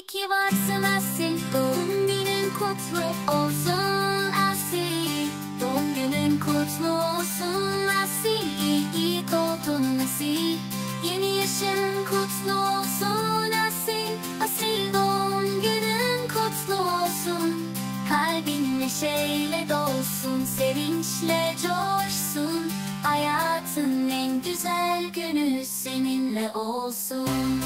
ki varsın Asil, doğum günün kutlu olsun Asil. Doğum günün kutlu olsun Asil, iyi doğdun Asil. Yeni yaşın kutlu olsun Asil. Asil, doğum günün kutlu olsun. Kalbin neşeyle dolsun, sevinçle coşsun. Hayatın en güzel günü seninle olsun.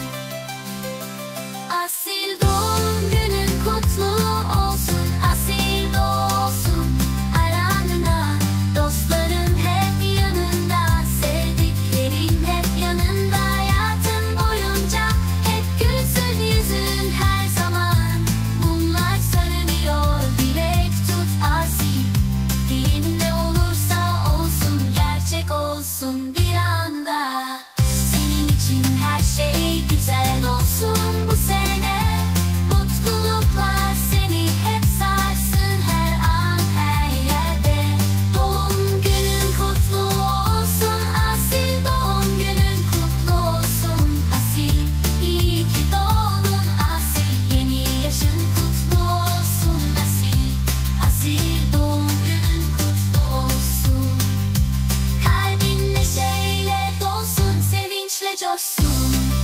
Asil, doğum günün kutlu olsun. Asil olsun aranına, dostların hep yanında, sevdiklerin hep yanında. Hayatın boyunca hep gülsün yüzün her zaman. Mumlar sönüyor, dilek tut Asil. Dileğin ne olursa olsun, gerçek olsun bir anda. Senin için her şey güzel olsun bu sene. Mutluluklar seni hep sarsın her an her yerde. Doğum günün kutlu olsun Asil. Doğum günün kutlu olsun Asil. İyi ki doğdun Asil. Yeni yaşın kutlu olsun Asil. Asil, doğum günün kutlu olsun. Kalbin neşeyle dolsun, sevinçle coşsun.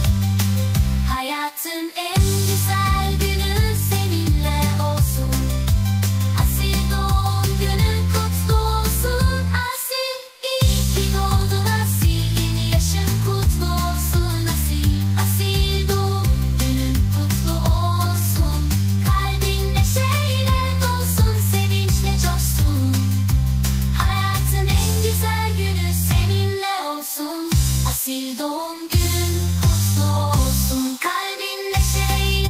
Hayatın en güzel günü seninle olsun. Asil, doğum günün kutlu olsun Asil. İyi ki doğdun Asil. Yeni yaşın kutlu olsun Asil. Asil, doğum günün kutlu olsun. Kalbin neşeyle dolsun, sevinçle coşsun. Hayatın en güzel günü seninle olsun. Asil, doğum günün kutlu olsun. Kalbin neşeyle.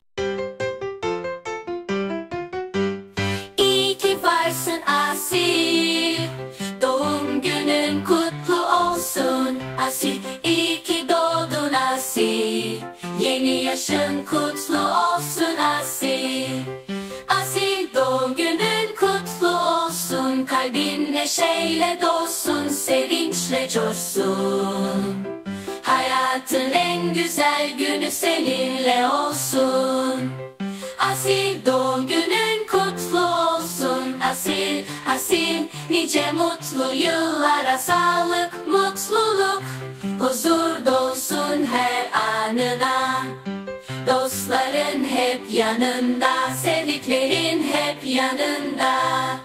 İyi ki varsın Asil. Doğum günün kutlu olsun Asil. İyi ki doğdun Asil. Yeni yaşın kutlu olsun Asil. Asil, doğum günün kutlu olsun. Kalbin neşeyle dolsun, sevinçle coşsun. Hayatın en güzel günü seninle olsun. Asil, doğum günün kutlu olsun Asil. Asil, nice mutlu yıllara, sağlık, mutluluk, huzur dolsun her anına. Dostların hep yanında, sevdiklerin hep yanında.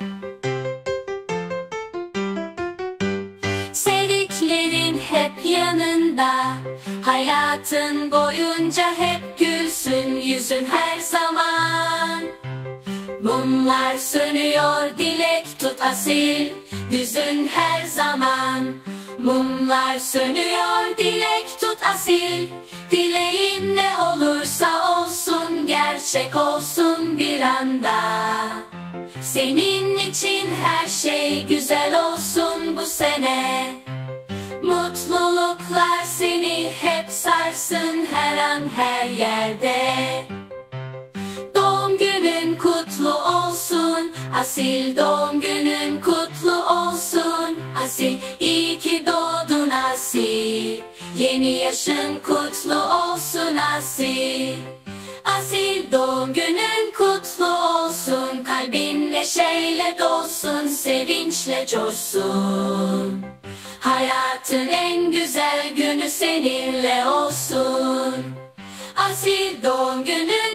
Sevdiklerin hep yanında. Hayatın boyunca hep gülsün yüzün her zaman. Mumlar sönüyor, dilek tut Asil. Yüzün her zaman. Mumlar sönüyor, dilek tut Asil. Dileğin ne olursa olsun, gerçek olsun bir anda. Senin için her şey güzel olsun bu sene. Mutluluklar seni hep sarsın her an her yerde. Doğum günün kutlu olsun Asil. Doğum günün kutlu olsun Asil. İyi ki doğdun Asil. Yeni yaşın kutlu olsun Asil. Asil, doğum günün kutlu olsun. Kalbin neşeyle dolsun, sevinçle coşsun. Hayatın en güzel günü seninle olsun. Asil, doğum günün